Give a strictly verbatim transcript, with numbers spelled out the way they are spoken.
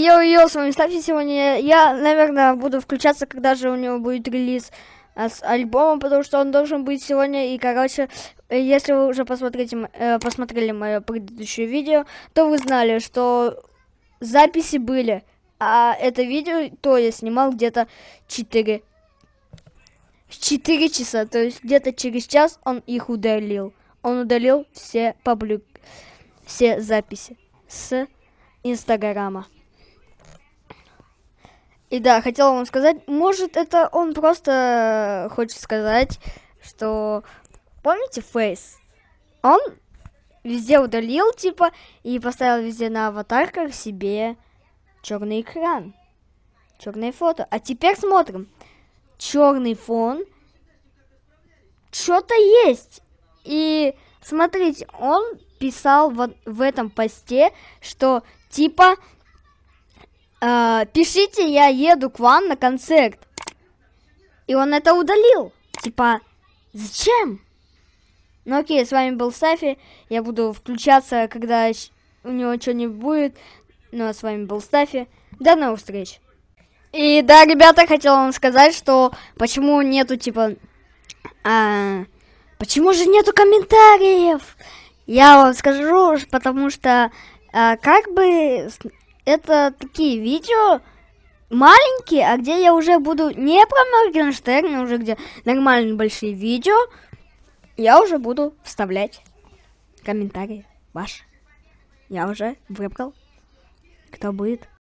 Йо-йо, с вами Стафи сегодня. Я, наверное, буду включаться, когда же у него будет релиз а, с альбомом, потому что он должен быть сегодня. И, короче, если вы уже посмотрите, э, посмотрели мое предыдущее видео, то вы знали, что записи были. А это видео, то я снимал где-то четыре часа, то есть где-то через час он их удалил. Он удалил все паблик, все записи с Инстаграма. И да, хотела вам сказать, может, это он просто хочет сказать, что, помните Фейс? Он везде удалил, типа, и поставил везде на аватарках себе черный экран, черное фото. А теперь смотрим. Черный фон. Что-то есть. И смотрите, он писал вот в этом посте, что типа э, пишите, я еду к вам на концерт. И он это удалил. Типа, зачем? Ну окей, с вами был Стафи. Я буду включаться, когда у него что-нибудь будет. Ну а с вами был Стафи. До новых встреч. И да, ребята, хотела вам сказать, что почему нету, типа, а, почему же нету комментариев? Я вам скажу, потому что, а, как бы, это такие видео маленькие, а где я уже буду не про Моргенштерна, уже где нормальные большие видео, я уже буду вставлять комментарии ваши. Я уже выбрал, кто будет.